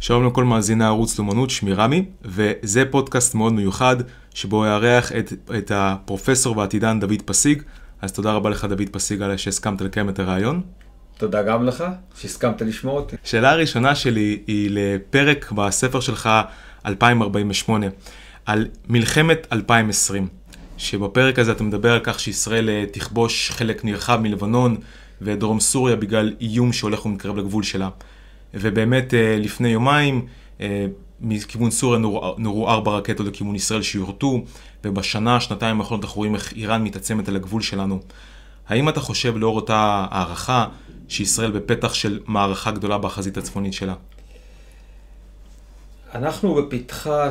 שלום לכל מאזיני הערוץ לאומנות, שמי רמי, וזה פודקאסט מאוד מיוחד, שבו יארח את הפרופסור והעתידן דוד פסיג. אז תודה רבה לך דוד פסיג על שהסכמת לקיים את הרעיון. תודה גם לך שהסכמת לשמוע אותי. השאלה הראשונה שלי היא לפרק בספר שלך 2048, על מלחמת 2020, שבפרק הזה אתה מדבר על כך שישראל תכבוש חלק נרחב מלבנון ודרום סוריה בגלל איום שהולך ומתקרב לגבול שלה. ובאמת לפני יומיים מכיוון סוריה נורו 4 רקטות לכיוון ישראל שיורטו, שנתיים האחרונות אנחנו רואים איך איראן מתעצמת על הגבול שלנו. האם אתה חושב לאור אותה הערכה שישראל בפתח של מערכה גדולה בחזית הצפונית שלה? אנחנו בפתחה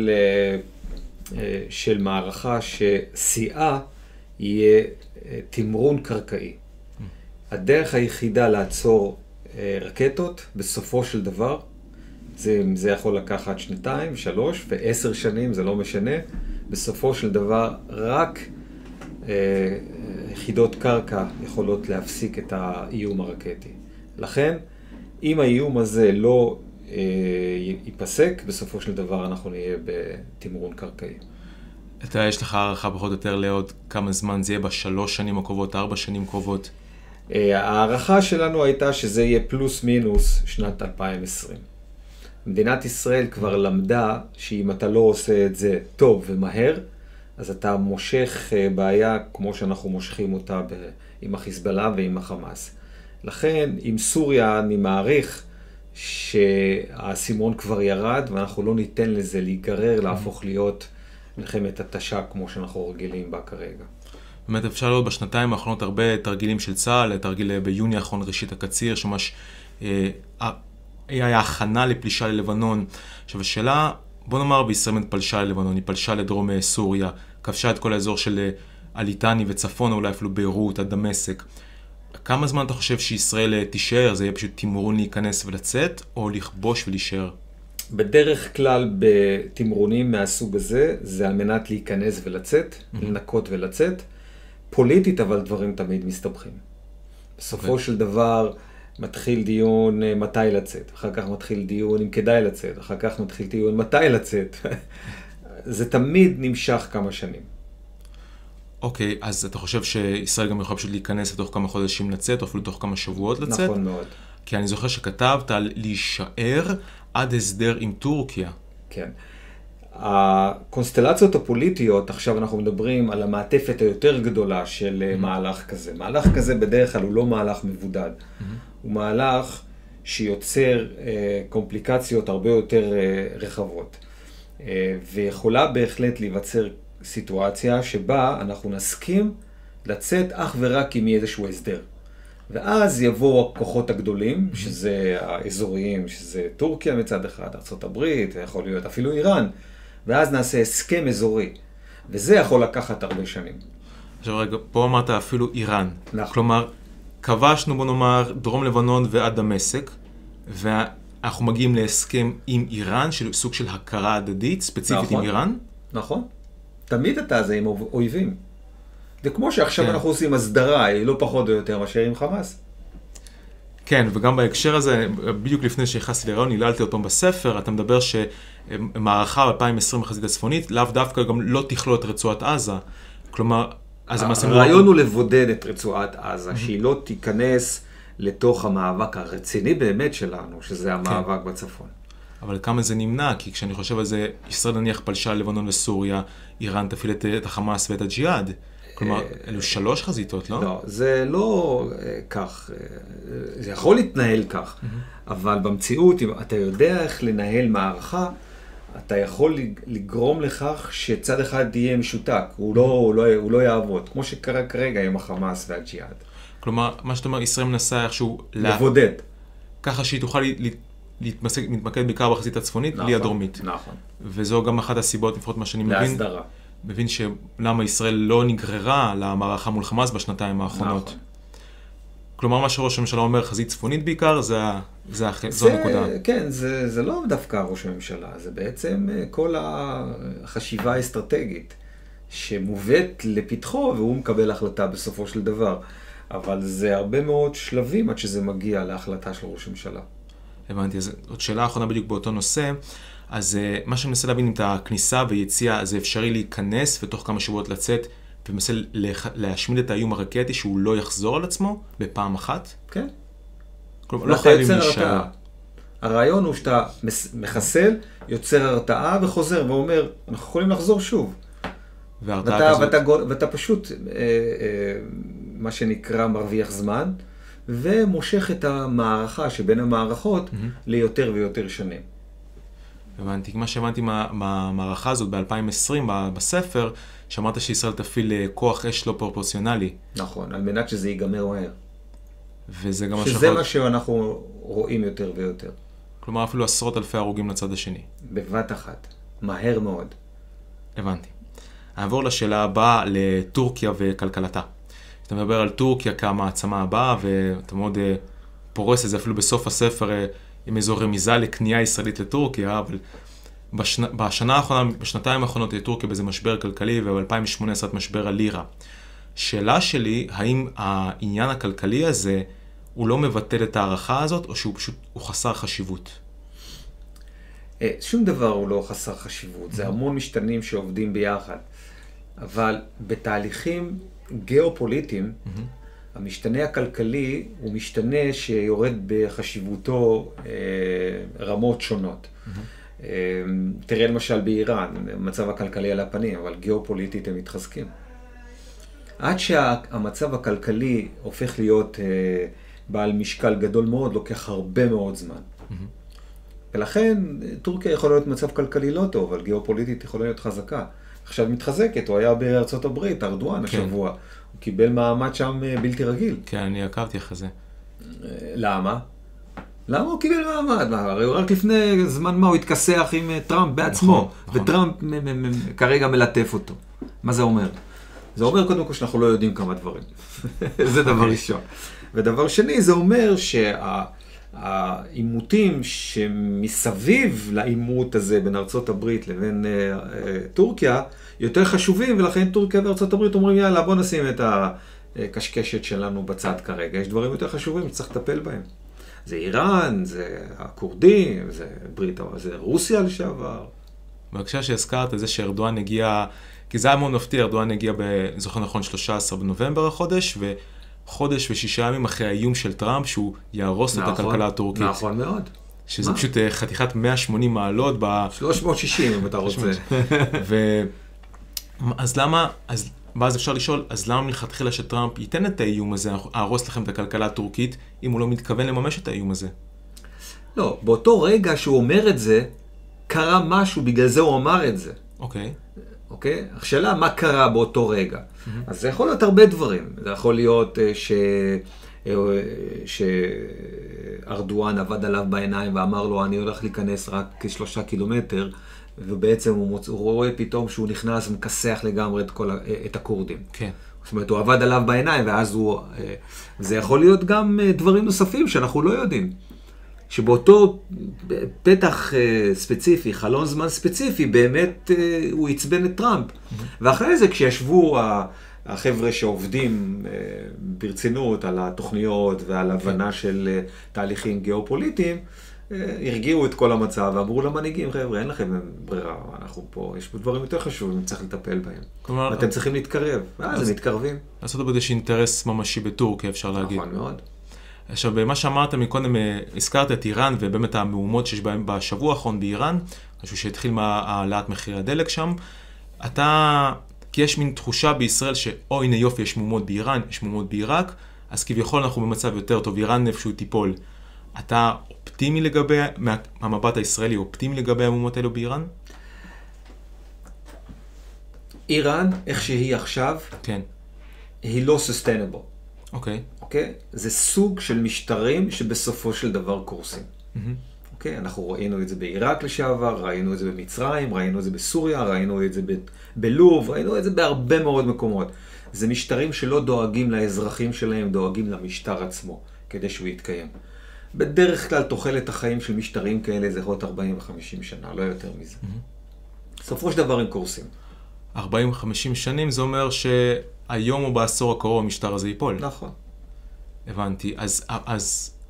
של מערכה ששיאה יהיה תמרון קרקעי. הדרך היחידה לעצור רקטות, בסופו של דבר, זה יכול לקחת 2, 3 ו10 שנים, זה לא משנה. בסופו של דבר, רק יחידות קרקע יכולות להפסיק את האיום הרקטי. לכן, אם האיום הזה לא ייפסק, בסופו של דבר אנחנו נהיה בתמרון קרקעי. יש לך הערכה פחות או יותר לעוד כמה זמן זה יהיה ב3 שנים הקרובות, 4 שנים קרובות? הערכה שלנו הייתה שזה יהיה פלוס מינוס שנת 2020. מדינת ישראל כבר למדה שאם אתה לא עושה את זה טוב ומהר, אז אתה מושך בעיה כמו שאנחנו מושכים אותה עם החיזבאללה ועם החמאס. לכן, עם סוריה אני מעריך שהסימון כבר ירד, ואנחנו לא ניתן לזה להיגרר, להפוך להיות מלחמת התשה כמו שאנחנו רגילים בה כרגע. באמת אפשר לראות בשנתיים האחרונות הרבה תרגילים של צה"ל, תרגיל ביוני האחרון ראשית הקציר, שממש היה הכנה לפלישה ללבנון. עכשיו השאלה, בוא נאמר בישראל פלשה ללבנון, היא פלשה לדרום סוריה, כבשה את כל האזור של הליטני וצפון, אולי אפילו ביירות עד דמשק. כמה זמן אתה חושב שישראל תישאר? זה יהיה פשוט תמרון להיכנס ולצאת, או לכבוש ולהישאר? בדרך כלל בתמרונים מהסוג הזה, זה על מנת להיכנס ולצאת, לנקות ולצאת. פוליטית, אבל דברים תמיד מסתבכים. בסופו של דבר מתחיל דיון מתי לצאת, אחר כך מתחיל דיון אם כדאי לצאת, אחר כך מתחיל דיון מתי לצאת. זה תמיד נמשך כמה שנים. אוקיי, אז אתה חושב שישראל גם יכולה פשוט להיכנס לתוך כמה חודשים לצאת, או אפילו לתוך כמה שבועות לצאת? נכון מאוד. כי אני זוכר שכתבת על להישאר עד הסדר עם טורקיה. כן. הקונסטלציות הפוליטיות, עכשיו אנחנו מדברים על המעטפת היותר גדולה של מהלך כזה. מהלך כזה בדרך כלל הוא לא מהלך מבודד. הוא מהלך שיוצר קומפליקציות הרבה יותר רחבות. ויכולה בהחלט להיווצר סיטואציה שבה אנחנו נסכים לצאת אך ורק עם איזשהו הסדר. ואז יבואו הכוחות הגדולים, שזה האזוריים, שזה טורקיה מצד אחד, ארצות הברית, יכול להיות אפילו איראן, ואז נעשה הסכם אזורי, וזה יכול לקחת הרבה שנים. עכשיו רגע, פה אמרת אפילו איראן. נכון. כלומר, כבשנו בוא נאמר דרום לבנון ועד דמשק, ואנחנו מגיעים להסכם עם איראן, של סוג של הכרה הדדית, ספציפית נכון. עם איראן. נכון. תמיד אתה זה עם אויבים. וכמו שעכשיו כן. אנחנו עושים הסדרה, היא לא פחות או יותר מאשר עם חמאס. כן, וגם בהקשר הזה, בדיוק לפני שהכנסתי להיריון, היללתי אותו בספר, אתה מדבר שמערכה ב-2020 בחזית הצפונית, לאו דווקא גם לא תכלול את רצועת עזה. כלומר, הרעיון הוא לבודד את רצועת עזה, שהיא לא תיכנס לתוך המאבק הרציני באמת שלנו, שזה המאבק בצפון. אבל כמה זה נמנע? כי כשאני חושב על זה, ישראל נניח פלשה ללבנון וסוריה, איראן תפעיל את החמאס ואת הג'יהאד. כלומר, אלו 3 חזיתות, לא? לא, זה לא כך. זה יכול להתנהל כך, אבל במציאות, אם אתה יודע איך לנהל מערכה, אתה יכול לגרום לכך שצד אחד יהיה משותק, הוא לא יעבוד, כמו שקרה כרגע עם החמאס והג'יהאד. כלומר, מה שאתה אומר, ישראל מנסה איכשהו לבודד. ככה שהיא תוכל להתמקד בעיקר בחזית הצפונית, בלי הדרומית. נכון. וזו גם אחת הסיבות, לפחות מה שאני מבין. להסדרה. מבין שלמה ישראל לא נגררה למערכה מול חמאס בשנתיים האחרונות. נכון. כלומר, מה שראש הממשלה אומר, חזית צפונית בעיקר, זו הנקודה. כן, זה לא דווקא ראש הממשלה, זה בעצם כל החשיבה האסטרטגית שמובאת לפתחו, והוא מקבל החלטה בסופו של דבר. אבל זה הרבה מאוד שלבים עד שזה מגיע להחלטה של ראש הממשלה. הבנתי, אז עוד שאלה האחרונה בדיוק באותו נושא, אז מה שאני מנסה להבין אם את הכניסה ויציאה, זה אפשרי להיכנס ותוך כמה שבועות לצאת, ומנסה להשמיד את האיום הרקטי שהוא לא יחזור על עצמו בפעם אחת? כן. כלומר, לא חייבים להישאר. הרעיון הוא שאתה מחסל, יוצר הרתעה וחוזר ואומר, אנחנו יכולים לחזור שוב. ואתה פשוט, מה שנקרא, מרוויח זמן, ומושך את המערכה שבין המערכות ליותר ויותר שנים. הבנתי, מה שהבנתי מהמערכה הזאת ב-2020 בספר, שאמרת שישראל תפעיל כוח אש לא פרופורציונלי. נכון, על מנת שזה ייגמר מהר. וזה גם שזה מה שאנחנו רואים יותר ויותר. כלומר, אפילו עשרות אלפי הרוגים לצד השני. בבת אחת. מהר מאוד. הבנתי. נעבור לשאלה הבאה, לטורקיה וכלכלתה. אתה מדבר על טורקיה כמעצמה הבאה, ואתה מאוד פורס את זה אפילו בסוף הספר עם איזו רמיזה לקנייה ישראלית לטורקיה, אבל בשנה האחרונה, בשנתיים האחרונות טורקיה באיזה משבר כלכלי, וב-2018 משבר הלירה. שאלה שלי, האם העניין הכלכלי הזה הוא לא מבטל את הערכה הזאת, או שהוא פשוט חסר חשיבות? שום דבר הוא לא חסר חשיבות, זה המון משתנים שעובדים ביחד. אבל בתהליכים גיאופוליטיים, המשתנה הכלכלי הוא משתנה שיורד בחשיבותו רמות שונות. תראה למשל באיראן, מצב הכלכלי על הפנים, אבל גיאופוליטית הם מתחזקים. עד שהמצב הכלכלי הופך להיות בעל משקל גדול מאוד, לוקח הרבה מאוד זמן. ולכן טורקיה יכולה להיות מצב כלכלי לא טוב, אבל גיאופוליטית יכולה להיות חזקה. עכשיו מתחזקת, הוא היה בארצות הברית, ארדואן השבוע. הוא קיבל מעמד שם בלתי רגיל. כן, אני עקבתי אחרי זה. למה? למה הוא קיבל מעמד? הרי רק לפני זמן מה הוא התכסח עם טראמפ בעצמו, וטראמפ כרגע מלטף אותו. מה זה אומר? זה אומר קודם כל שאנחנו לא יודעים כמה דברים. זה דבר ראשון. ודבר שני, זה אומר שהעימותים שמסביב לעימות הזה בין ארצות הברית לבין טורקיה, יותר חשובים, ולכן טורקיה וארצות הברית אומרים, יאללה, בוא נשים את הקשקשת שלנו בצד כרגע. יש דברים יותר חשובים שצריך לטפל בהם. זה איראן, זה הכורדים, זה רוסיה לשעבר. בהקשר שהזכרת זה שארדואן הגיע, כי זה היה מאוד מפתיע, ארדואן הגיע זוכר נכון 13 בנובמבר החודש, וחודש ו6 ימים אחרי האיום של טראמפ, שהוא יהרוס את הכלכלה הטורקית. נכון מאוד. שזה פשוט חתיכת 180 מעלות 360 אם אתה רוצה. אז למה, ואז אפשר לשאול, אז למה מלכתחילה שטראמפ ייתן את האיום הזה, אהרוס לכם את הכלכלה הטורקית, אם הוא לא מתכוון לממש את האיום הזה? לא, באותו רגע שהוא אומר את זה, קרה משהו, בגלל זה הוא אמר את זה. אוקיי. אוקיי? השאלה, מה קרה באותו רגע? אז זה יכול להיות הרבה דברים. זה יכול להיות שארדואן עבד עליו בעיניים ואמר לו, אני הולך להיכנס רק כ3 קילומטר, ובעצם הוא רואה פתאום שהוא נכנס ומכסח לגמרי את הכורדים. כן. זאת אומרת, הוא עבד עליו בעיניים, ואז זה יכול להיות גם דברים נוספים שאנחנו לא יודעים. שבאותו פתח ספציפי, חלון זמן ספציפי, באמת הוא יצבן את טראמפ. ואחרי זה, כשישבו החבר'ה שעובדים ברצינות על התוכניות ועל הבנה של תהליכים גיאופוליטיים, הרגיעו את כל המצב ואמרו למנהיגים, חבר'ה, אין לכם ברירה, אנחנו פה, יש פה דברים יותר חשובים, צריך לטפל בהם. ואתם צריכים להתקרב, ואז הם מתקרבים. לעשות הרבה יש אינטרס ממשי בטורקיה, אפשר להגיד. נכון מאוד. עכשיו, במה שאמרת מקודם, הזכרת את איראן, ובאמת המהומות שיש בהם בשבוע האחרון באיראן, משהו שהתחיל מהעלאת מחירי הדלק שם. כי יש מין תחושה בישראל שאו הנה יופי, יש מהומות באיראן, יש מהומות בעיראק, אז כביכול אנחנו במצב יותר טוב, איראן איפשהו תיפול. אתה אופטימי לגבי, מהמבט הישראלי, אופטימי לגבי המהומות האלו באיראן? איראן, איך שהיא עכשיו, כן. היא לא sustainable. אוקיי. אוקיי? זה סוג של משטרים שבסופו של דבר קורסים. אוקיי? אנחנו ראינו את זה בעיראק לשעבר, ראינו את זה במצרים, ראינו את זה בסוריה, ראינו את זה בלוב, ראינו את זה בהרבה מאוד מקומות. זה משטרים שלא דואגים לאזרחים שלהם, דואגים למשטר עצמו, כדי שהוא יתקיים. בדרך כלל תוחלת החיים של משטרים כאלה זה עוד 40-50 שנה, לא יותר מזה. בסופו של דבר הם קורסים. 40-50 שנים זה אומר שהיום או בעשור הקרוב המשטר הזה ייפול. נכון. הבנתי. אז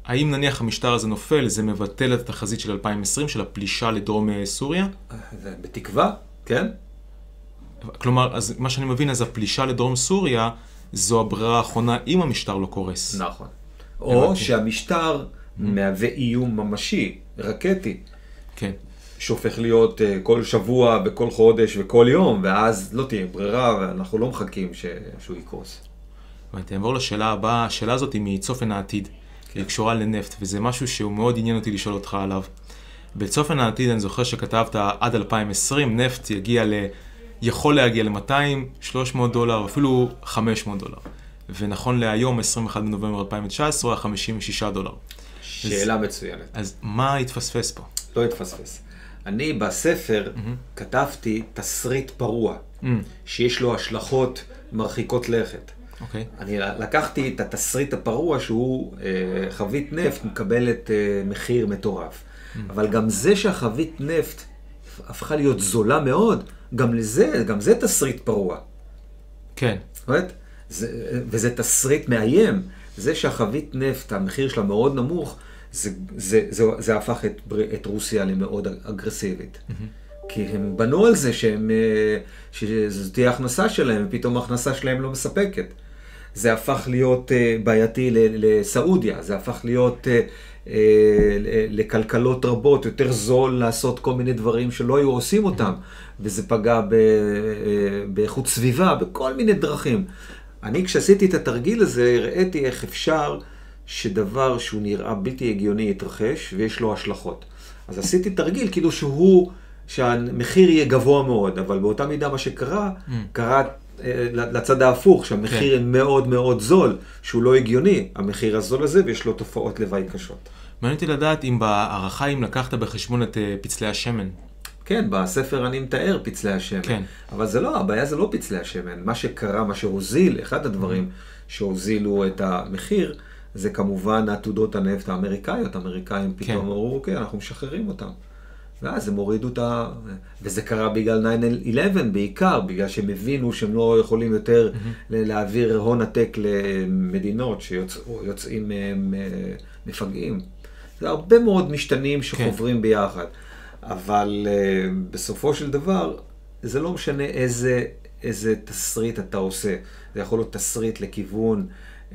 האם נניח המשטר הזה נופל, זה מבטל את התחזית של 2020, של הפלישה לדרום סוריה? בתקווה, כן. כלומר, אז מה שאני מבין, אז הפלישה לדרום סוריה, זו הברירה האחרונה אם המשטר לא קורס. נכון. או שהמשטר מהווה איום ממשי, רקטי. כן. שהופך להיות כל שבוע, בכל חודש וכל יום, ואז לא תהיה ברירה, ואנחנו לא מחכים שהוא יקרוס. ותעבור לשאלה הבאה, השאלה הזאת היא מצופן העתיד, היא קשורה לנפט, וזה משהו שהוא מאוד עניין אותי לשאול אותך עליו. בצופן העתיד אני זוכר שכתבת עד 2020, נפט יכול להגיע ל-200, 300 דולר, אפילו 500 דולר. ונכון להיום, 21 בנובמבר 2019, 56 דולר. שאלה מצוינת. אז מה התפספס פה? לא התפספס. אני בספר כתבתי תסריט פרוע, שיש לו השלכות מרחיקות לכת. אני לקחתי את התסריט הפרוע שהוא חבית נפט מקבלת מחיר מטורף. אבל גם זה שהחבית נפט הפכה להיות זולה מאוד, גם זה תסריט פרוע. כן. וזה תסריט מאיים. זה שהחבית נפט, המחיר שלה מאוד נמוך, זה הפך את רוסיה למאוד אגרסיבית. כי הם בנו על זה שזו תהיה הכנסה שלהם, ופתאום ההכנסה שלהם לא מספקת. זה הפך להיות בעייתי לסעודיה, זה הפך להיות לכלכלות רבות, יותר זול לעשות כל מיני דברים שלא היו עושים אותם, וזה פגע באיכות סביבה, בכל מיני דרכים. אני כשעשיתי את התרגיל הזה, הראיתי איך אפשר שדבר שהוא נראה בלתי הגיוני יתרחש, ויש לו השלכות. אז עשיתי תרגיל כאילו שהמחיר יהיה גבוה מאוד, אבל באותה מידה מה שקרה, קרה לצד ההפוך, שהמחיר מאוד מאוד זול, שהוא לא הגיוני, המחיר הזול הזה, ויש לו תופעות לוואי קשות. מעניין אותי לדעת אם בערכה אם לקחת בחשבון את פצלי השמן. כן, בספר אני מתאר פצלי השמן. כן. אבל זה לא, הבעיה זה לא פצלי השמן. מה שקרה, מה שהוזיל, אחד הדברים שהוזילו את המחיר, זה כמובן עתודות הנפט האמריקאיות. האמריקאים פתאום אמרו, אוקיי, אנחנו משחררים אותם. ואז הם הורידו וזה קרה בגלל 9/11 בעיקר, בגלל שהם הבינו שהם לא יכולים יותר להעביר הון עתק למדינות שיוצאים מפגעים. זה הרבה מאוד משתנים שחוברים ביחד. אבל בסופו של דבר, זה לא משנה איזה תסריט אתה עושה. זה יכול להיות תסריט לכיוון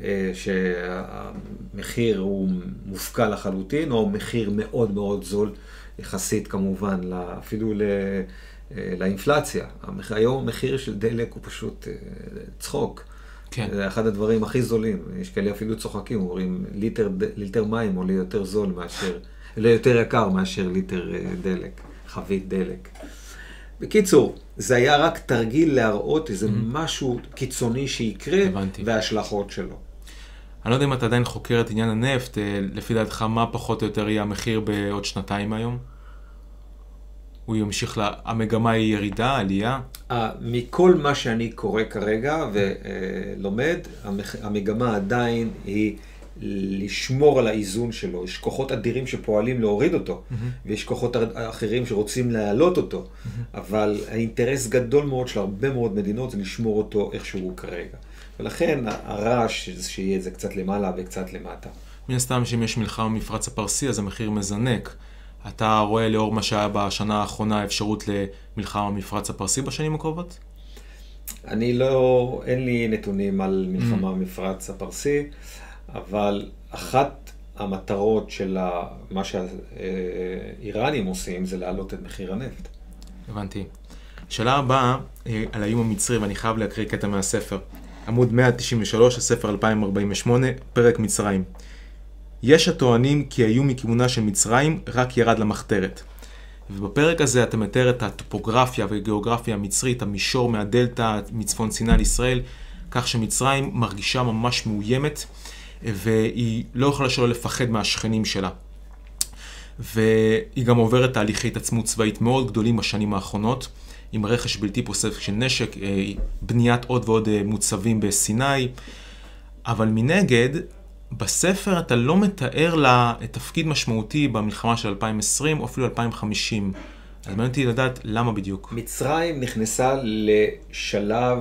שהמחיר הוא מופקע לחלוטין, או מחיר מאוד מאוד זול, יחסית כמובן, אפילו לאינפלציה. היום המחיר של דלק הוא פשוט צחוק. כן. זה אחד הדברים הכי זולים. יש כאלה אפילו צוחקים, אומרים ליטר מים עולה יותר זול מאשר, יותר יקר מאשר ליטר דלק, חבית דלק. בקיצור, זה היה רק תרגיל להראות איזה משהו קיצוני שיקרה, וההשלכות שלו. אני לא יודע אם אתה עדיין חוקר את עניין הנפט, לפי דעתך מה פחות או יותר יהיה המחיר בעוד שנתיים היום? הוא ימשיך, המגמה היא ירידה, עלייה? מכל מה שאני קורא כרגע ולומד, המגמה עדיין היא לשמור על האיזון שלו. יש כוחות אדירים שפועלים להוריד אותו, ויש כוחות אחרים שרוצים להעלות אותו, אבל האינטרס גדול מאוד של הרבה מאוד מדינות זה לשמור אותו איכשהו כרגע. ולכן הרעש שיהיה זה קצת למעלה וקצת למטה. מן הסתם שאם יש מלחמה במפרץ הפרסי אז המחיר מזנק. אתה רואה לאור מה שהיה בשנה האחרונה אפשרות למלחמה במפרץ הפרסי בשנים הקרובות? אין לי נתונים על מלחמה במפרץ הפרסי, אבל אחת המטרות של מה שהאיראנים עושים זה להעלות את מחיר הנפט. הבנתי. שאלה הבאה על האיום המצרי, ואני חייב להקריא קטע מהספר. עמוד 193, הספר 2048, פרק מצרים. יש הטוענים כי האיום מכיוונה של מצרים רק ירד למחתרת. ובפרק הזה אתה מתאר את הטופוגרפיה והגיאוגרפיה המצרית, המישור מהדלטה מצפון סיני לישראל, כך שמצרים מרגישה ממש מאוימת, והיא לא יכולה שלא לפחד מהשכנים שלה. והיא גם עוברת תהליכי התעצמות צבאית מאוד גדולים בשנים האחרונות, עם רכש בלתי פוסק של נשק, בניית עוד ועוד מוצבים בסיני, אבל מנגד, בספר אתה לא מתאר לה את תפקיד משמעותי במלחמה של 2020 או אפילו 2050. אז מעניין אותי לדעת למה בדיוק. מצרים נכנסה לשלב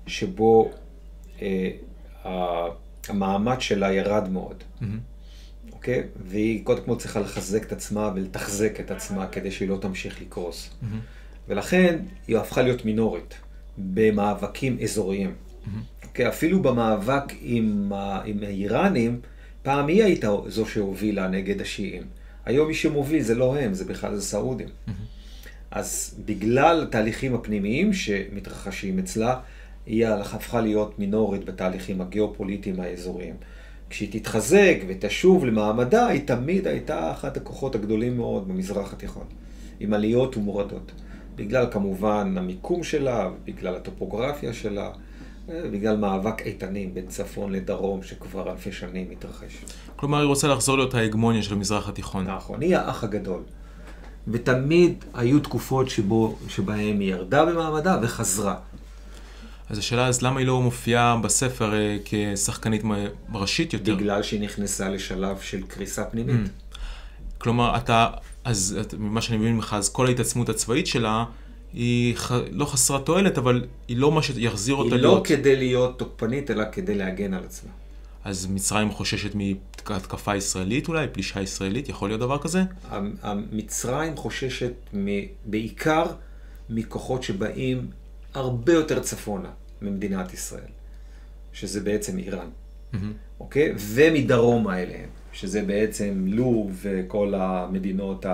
שבו המעמד שלה ירד מאוד. אוקיי? והיא קודם כל צריכה לחזק את עצמה ולתחזק את עצמה כדי שהיא לא תמשיך לקרוס. ולכן היא הפכה להיות מינורית במאבקים אזוריים. אוקיי? אפילו במאבק עם האיראנים, פעם היא הייתה זו שהובילה נגד השיעים. היום מי שמוביל זה לא הם, זה בכלל זה סעודים. אז בגלל התהליכים הפנימיים שמתרחשים אצלה, היא הפכה להיות מינורית בתהליכים הגיאופוליטיים האזוריים. כשהיא תתחזק ותשוב למעמדה, היא תמיד הייתה אחת הכוחות הגדולים מאוד במזרח התיכון, עם עליות ומורדות. בגלל כמובן המיקום שלה, בגלל הטופוגרפיה שלה, בגלל מאבק איתנים בין צפון לדרום שכבר אלפי שנים מתרחש. כלומר, היא רוצה לחזור להיות ההגמוניה של המזרח התיכון. נכון, היא האח הגדול. ותמיד היו תקופות שבהן היא ירדה במעמדה וחזרה. אז השאלה, אז למה היא לא מופיעה בספר כשחקנית ראשית יותר? בגלל שהיא נכנסה לשלב של קריסה פנימית. כלומר, אז ממה שאני מבין ממך, אז כל ההתעצמות הצבאית שלה, היא לא חסרה תועלת, אבל היא לא מה שיחזיר אותה להיות. היא לא כדי להיות תוקפנית, אלא כדי להגן על עצמה. אז מצרים חוששת מהתקפה ישראלית אולי, פלישה ישראלית, יכול להיות דבר כזה? מצרים חוששת בעיקר מכוחות שבאים הרבה יותר צפונה ממדינת ישראל, שזה בעצם איראן, אוקיי? ומדרום אליהם, שזה בעצם לוב וכל המדינות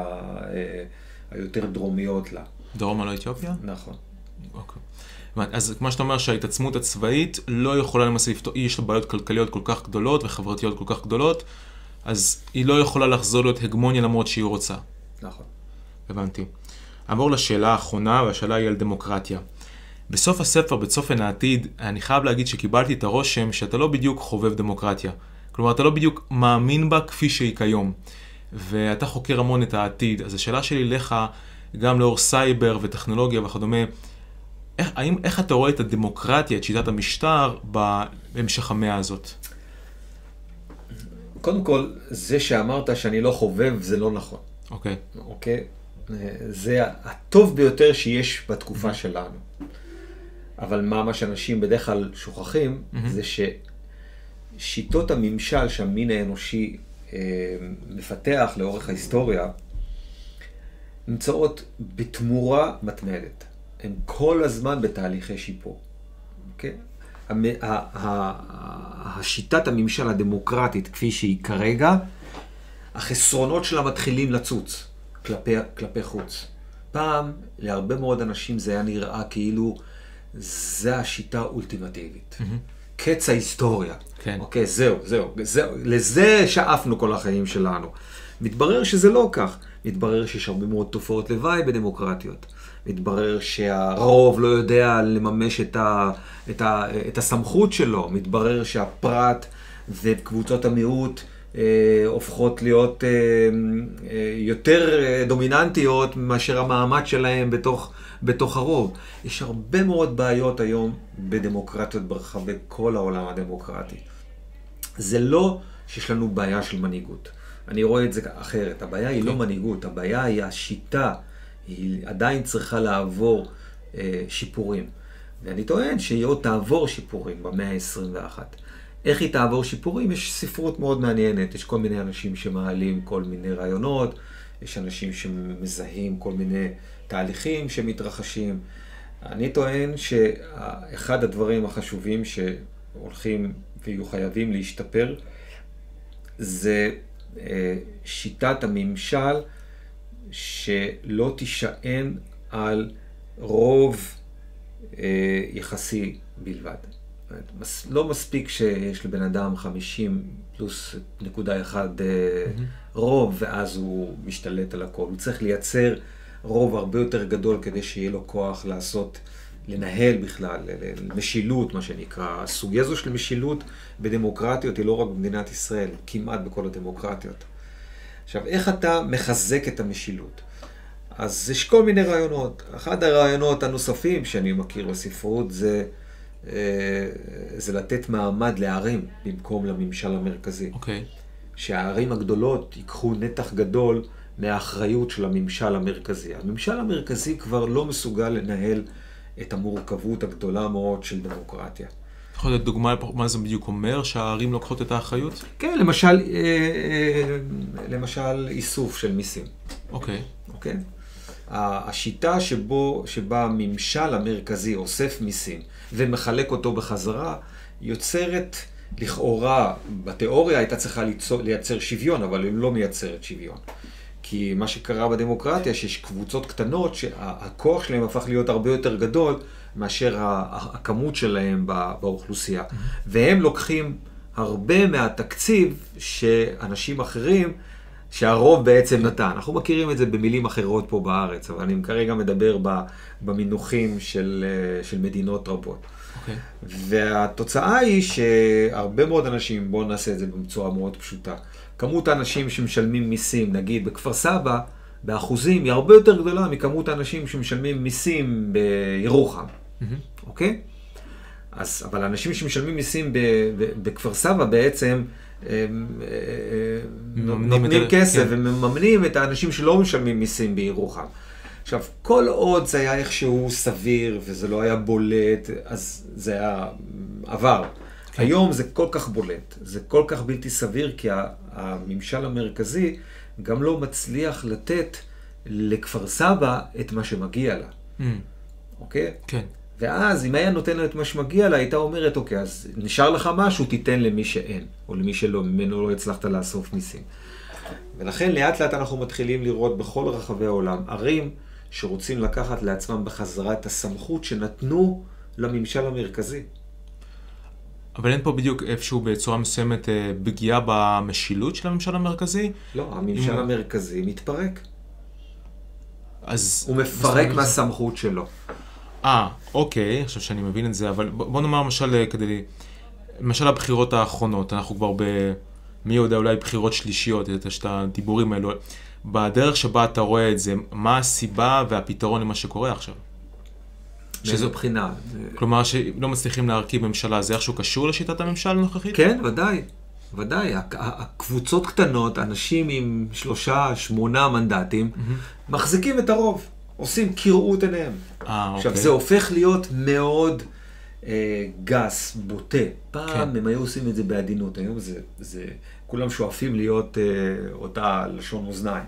היותר דרומיות לה. דרום על אתיופיה? נכון. אוקיי. אז כמו שאתה אומר שההתעצמות הצבאית לא יכולה למעשה לפתור, יש לה בעיות כלכליות כל כך גדולות וחברתיות כל כך גדולות, אז היא לא יכולה לחזור להיות הגמוניה למרות שהיא רוצה. נכון. הבנתי. עבור לשאלה האחרונה, והשאלה היא על דמוקרטיה. בסוף הספר, בצופן העתיד, אני חייב להגיד שקיבלתי את הרושם שאתה לא בדיוק חובב דמוקרטיה. כלומר, אתה לא בדיוק מאמין בה כפי שהיא כיום. ואתה חוקר המון את העתיד. אז השאלה שלי לך, גם לאור סייבר וטכנולוגיה וכדומה, איך אתה רואה את הדמוקרטיה, את שיטת המשטר, בהמשך המאה הזאת? קודם כל, זה שאמרת שאני לא חובב, זה לא נכון. אוקיי. אוקיי? זה הטוב ביותר שיש בתקופה שלנו. אבל מה שאנשים בדרך כלל שוכחים, זה ששיטות הממשל שהמין האנושי מפתח לאורך ההיסטוריה, נמצאות בתמורה מתמדת. הן כל הזמן בתהליכי שיפור. אוקיי? השיטת הממשל הדמוקרטית כפי שהיא כרגע, החסרונות שלה מתחילים לצוץ כלפי חוץ. פעם, להרבה מאוד אנשים זה היה נראה כאילו זה השיטה האולטימטיבית. קץ ההיסטוריה. כן. אוקיי, זהו. לזה שאפנו כל החיים שלנו. מתברר שזה לא כך. מתברר שיש הרבה מאוד תופעות לוואי בדמוקרטיות. מתברר שהרוב לא יודע לממש את הסמכות שלו. מתברר שהפרט וקבוצות המיעוט הופכות להיות יותר דומיננטיות מאשר המעמד שלהם בתוך הרוב. יש הרבה מאוד בעיות היום בדמוקרטיות ברחבי כל העולם הדמוקרטי. זה לא שיש לנו בעיה של מנהיגות. אני רואה את זה אחרת. הבעיה היא לא מנהיגות, הבעיה היא השיטה. היא עדיין צריכה לעבור שיפורים. ואני טוען שהיא עוד תעבור שיפורים במאה ה-21. איך היא תעבור שיפורים? יש ספרות מאוד מעניינת. יש כל מיני אנשים שמעלים כל מיני רעיונות, יש אנשים שמזהים כל מיני תהליכים שמתרחשים. אני טוען שאחד הדברים החשובים שהולכים ויהיו חייבים להשתפר, זה שיטת הממשל שלא תישען על רוב יחסי בלבד. לא מספיק שיש לבן אדם 50 פלוס נקודה אחד רוב, ואז הוא משתלט על הכל. הוא צריך לייצר רוב הרבה יותר גדול כדי שיהיה לו כוח לנהל בכלל, משילות, מה שנקרא. הסוגיה הזו של משילות בדמוקרטיות היא לא רק במדינת ישראל, כמעט בכל הדמוקרטיות. עכשיו, איך אתה מחזק את המשילות? אז יש כל מיני רעיונות. אחד הרעיונות הנוספים שאני מכיר בספרות זה לתת מעמד לערים במקום לממשל המרכזי. אוקיי. שהערים הגדולות ייקחו נתח גדול מהאחריות של הממשל המרכזי. הממשל המרכזי כבר לא מסוגל לנהל את המורכבות הגדולה מאוד של דמוקרטיה. יכול להיות דוגמה מה זה בדיוק אומר, שהערים לוקחות את האחריות? כן, למשל איסוף של מיסים. אוקיי. אוקיי? השיטה שבה הממשל המרכזי אוסף מיסים ומחלק אותו בחזרה, יוצרת לכאורה, בתיאוריה הייתה צריכה לייצר שוויון, אבל היא לא מייצרת שוויון. כי מה שקרה בדמוקרטיה, שיש קבוצות קטנות, שהכוח שלהם הפך להיות הרבה יותר גדול מאשר הכמות שלהם באוכלוסייה. והם לוקחים הרבה מהתקציב שאנשים אחרים, שהרוב בעצם נתן. אנחנו מכירים את זה במילים אחרות פה בארץ, אבל אני כרגע מדבר במינוחים של מדינות רבות. והתוצאה היא שהרבה מאוד אנשים, בואו נעשה את זה בצורה מאוד פשוטה, כמות האנשים שמשלמים מיסים, נגיד בכפר סבא, באחוזים, היא הרבה יותר גדולה מכמות האנשים שמשלמים מיסים בירוחם. אוקיי? אבל האנשים שמשלמים מיסים בכפר סבא בעצם נותנים כסף ומממנים את האנשים שלא משלמים מיסים בירוחם. עכשיו, כל עוד זה היה איכשהו סביר וזה לא היה בולט, אז זה היה עבר. היום זה כל כך בולט, זה כל כך בלתי סביר, כי הממשל המרכזי גם לא מצליח לתת לכפר סבא את מה שמגיע לה. אוקיי? כן. ואז אם היה נותן לה את מה שמגיע לה, הייתה אומרת, אוקיי, אז נשאר לך משהו, תיתן למי שאין, או למי שלא, ממנו לא הצלחת לאסוף מיסים. ולכן לאט לאט אנחנו מתחילים לראות בכל רחבי העולם ערים שרוצים לקחת לעצמם בחזרה את הסמכות שנתנו לממשל המרכזי. אבל אין פה בדיוק איפשהו בצורה מסוימת פגיעה במשילות של הממשל המרכזי? לא, הממשל המרכזי מתפרק. אז הוא מפרק מהסמכות שלו. אוקיי, עכשיו שאני מבין את זה, אבל בוא נאמר למשל הבחירות האחרונות, אנחנו כבר מי יודע, אולי בחירות שלישיות, את הדיבורים האלו, בדרך שבה אתה רואה את זה, מה הסיבה והפתרון למה שקורה עכשיו? שזו בחינה. כלומר, שלא מצליחים להרכיב ממשלה, זה איכשהו קשור לשיטת הממשל הנוכחית? כן, ודאי. ודאי. הקבוצות קטנות, אנשים עם 3-8 מנדטים, מחזיקים את הרוב. עושים קראות עיניהם. עכשיו, זה הופך להיות מאוד גס, בוטה. פעם הם היו עושים את זה בעדינות. היום כולם שואפים להיות אותה לשון אוזניים.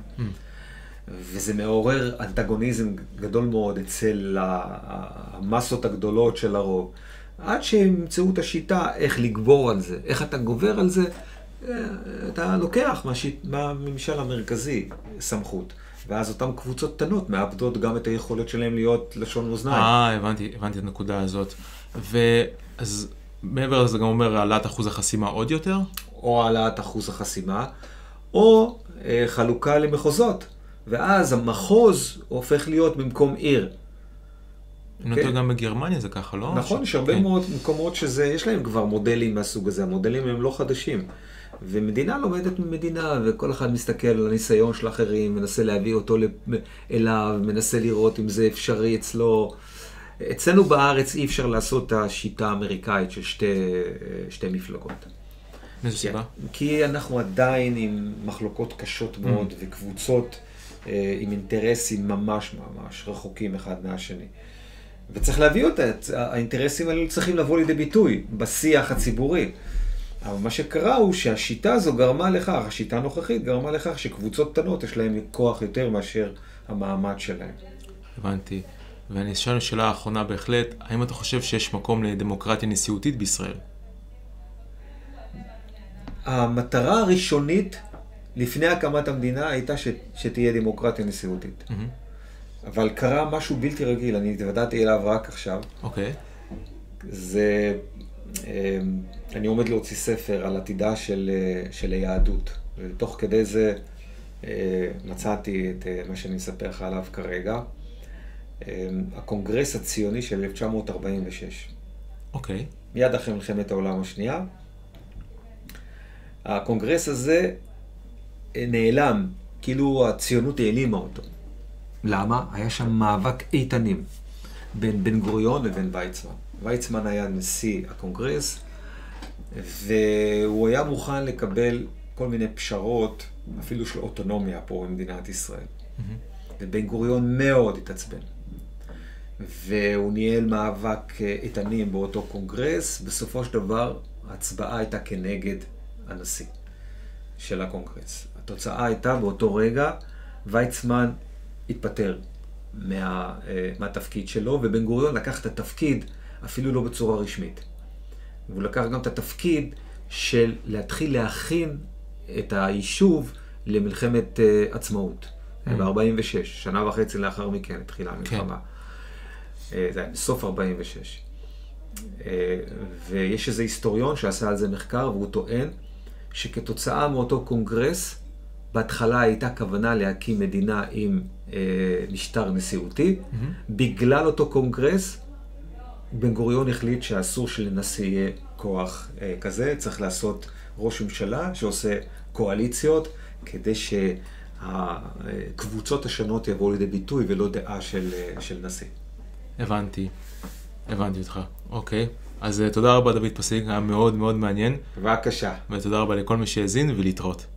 וזה מעורר אנטגוניזם גדול מאוד אצל המסות הגדולות של הרוב. עד שהם ימצאו את השיטה איך לגבור על זה. איך אתה גובר על זה? אתה לוקח מהממשל המרכזי סמכות. ואז אותן קבוצות קטנות מאבדות גם את היכולת שלהם להיות לשון אוזניים. הבנתי את הנקודה הזאת. ואז מעבר לזה גם אומר העלאת אחוז החסימה עוד יותר? או העלאת אחוז החסימה, או חלוקה למחוזות. ואז המחוז הופך להיות במקום עיר. נותן גם בגרמניה זה ככה, לא? נכון, יש הרבה מאוד מקומות יש להם כבר מודלים מהסוג הזה. המודלים הם לא חדשים. ומדינה לומדת ממדינה, וכל אחד מסתכל על הניסיון של אחרים, מנסה להביא אותו אליו, מנסה לראות אם זה אפשרי אצלו. אצלנו בארץ אי אפשר לעשות את השיטה האמריקאית של שתי מפלגות. מאיזו סיבה? כי אנחנו עדיין עם מחלוקות קשות מאוד, וקבוצות עם אינטרסים ממש רחוקים אחד מהשני. וצריך להביא אותה, האינטרסים האלה צריכים לבוא לידי ביטוי בשיח הציבורי. אבל מה שקרה הוא שהשיטה הזו גרמה לכך, השיטה הנוכחית גרמה לכך שקבוצות קטנות יש להן כוח יותר מאשר המעמד שלהן. הבנתי. ואני אשאל שאלה האחרונה בהחלט, האם אתה חושב שיש מקום לדמוקרטיה נשיאותית בישראל? המטרה הראשונית לפני הקמת המדינה הייתה שתהיה דמוקרטיה נשיאותית. אבל קרה משהו בלתי רגיל, אני התוודעתי אליו רק עכשיו. אוקיי. אני עומד להוציא ספר על עתידה של היהדות, ותוך כדי זה מצאתי את מה שאני אספר לך עליו כרגע, הקונגרס הציוני של 1946. אוקיי. מיד אחרי מלחמת העולם השנייה. הקונגרס הזה נעלם, כאילו הציונות העלימה אותו. למה? היה שם מאבק איתנים בין בן גוריון לבין ויצמן. ויצמן היה נשיא הקונגרס, והוא היה מוכן לקבל כל מיני פשרות, אפילו של אוטונומיה פה במדינת ישראל. ובן גוריון מאוד התעצבן. והוא ניהל מאבק איתנים באותו קונגרס. בסופו של דבר, ההצבעה הייתה כנגד הנשיא של הקונגרס. התוצאה הייתה באותו רגע, ויצמן התפטר מהתפקיד שלו, ובן גוריון לקח את התפקיד אפילו לא בצורה רשמית. והוא לקח גם את התפקיד של להתחיל להכין את היישוב למלחמת עצמאות. ב-46, שנה וחצי לאחר מכן התחילה המלחמה. זה היה בסוף 46. ויש איזה היסטוריון שעשה על זה מחקר, והוא טוען שכתוצאה מאותו קונגרס, בהתחלה הייתה כוונה להקים מדינה עם משטר נשיאותי. בגלל אותו קונגרס, בן גוריון החליט שאסור שלנשיא יהיה כוח כזה, צריך לעשות ראש ממשלה שעושה קואליציות, כדי שהקבוצות השונות יבואו לידי ביטוי ולא דעה של נשיא. הבנתי אותך. אוקיי. אז תודה רבה דוד פסיק, היה מאוד מאוד מעניין. בבקשה. ותודה רבה לכל מי שהאזין ולהתראות.